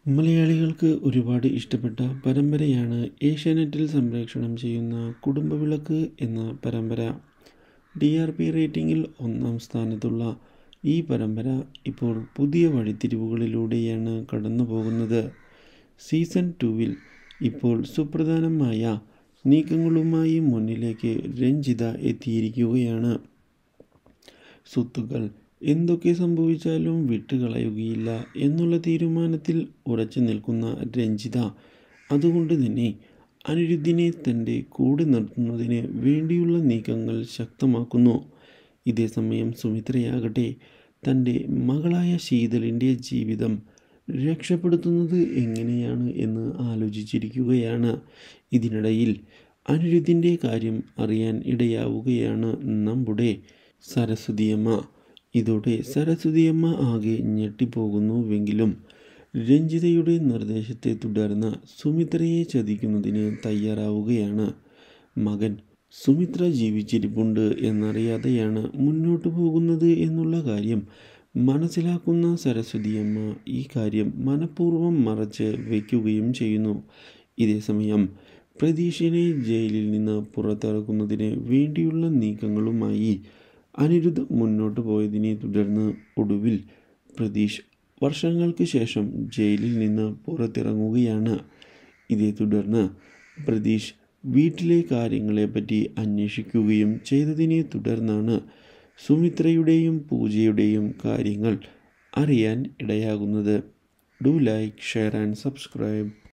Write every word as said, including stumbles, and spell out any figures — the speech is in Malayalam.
മലയാളികൾക്ക് ഒരുപാട് ഇഷ്ടപ്പെട്ട പരമ്പരയാണ് ഏഷ്യാനെറ്റിൽ സംപ്രേഷണം ചെയ്യുന്ന കുടുംബവിളക്ക് എന്ന പരമ്പര. ടി ആർ പി റേറ്റിംഗിൽ ഒന്നാം സ്ഥാനത്തുള്ള ഈ പരമ്പര ഇപ്പോൾ പുതിയ വഴിത്തിരിവുകളിലൂടെയാണ് കടന്നു പോകുന്നത്. സീസൺ ടുവിൽ ഇപ്പോൾ സുപ്രധാനമായ നീക്കങ്ങളുമായി മുന്നിലേക്ക് രഞ്ജിത എത്തിയിരിക്കുകയാണ്. സ്വത്തുക്കൾ എന്തൊക്കെ സംഭവിച്ചാലും വിട്ടുകളയുകയില്ല എന്നുള്ള തീരുമാനത്തിൽ ഉറച്ചു നിൽക്കുന്ന രഞ്ജിത അതുകൊണ്ട് തന്നെ അനിരുദ്ധിനെ തൻ്റെ കൂടെ നിർത്തുന്നതിന് വേണ്ടിയുള്ള നീക്കങ്ങൾ ശക്തമാക്കുന്നു. ഇതേസമയം സുമിത്രയാകട്ടെ തൻ്റെ മകളായ ശീതളിൻ്റെ ജീവിതം രക്ഷപ്പെടുത്തുന്നത് എങ്ങനെയാണ് എന്ന് ആലോചിച്ചിരിക്കുകയാണ്. ഇതിനിടയിൽ അനിരുദ്ധിൻ്റെ കാര്യം അറിയാൻ ഇടയാവുകയാണ് നമ്മുടെ സരസ്വതിയമ്മ. ഇതോടെ സരസ്വതിയമ്മ ആകെ ഞെട്ടിപ്പോകുന്നുവെങ്കിലും രഞ്ജിതയുടെ നിർദ്ദേശത്തെ തുടർന്ന് സുമിത്രയെ ചതിക്കുന്നതിന് തയ്യാറാവുകയാണ്. മകൻ സുമിത്ര ജീവിച്ചിരിപ്പുണ്ട് എന്നറിയാതെയാണ് മുന്നോട്ടു പോകുന്നത് എന്നുള്ള കാര്യം മനസ്സിലാക്കുന്ന സരസ്വതിയമ്മ ഈ കാര്യം മനഃപൂർവ്വം മറച്ച് വയ്ക്കുകയും ചെയ്യുന്നു. ഇതേസമയം പ്രതീഷിനെ ജയിലിൽ നിന്ന് പുറത്തിറക്കുന്നതിന് വേണ്ടിയുള്ള നീക്കങ്ങളുമായി അനിരുദ്ധ് മുന്നോട്ട് പോയതിനെ തുടർന്ന് ഒടുവിൽ പ്രതീഷ് വർഷങ്ങൾക്ക് ശേഷം ജയിലിൽ നിന്ന് പുറത്തിറങ്ങുകയാണ്. ഇതേ തുടർന്ന് പ്രതീഷ് വീട്ടിലെ കാര്യങ്ങളെപ്പറ്റി അന്വേഷിക്കുകയും ചെയ്തതിനെ തുടർന്നാണ് സുമിത്രയുടെയും പൂജയുടെയും കാര്യങ്ങൾ അറിയാൻ ഇടയാകുന്നത്. Do like, share and subscribe.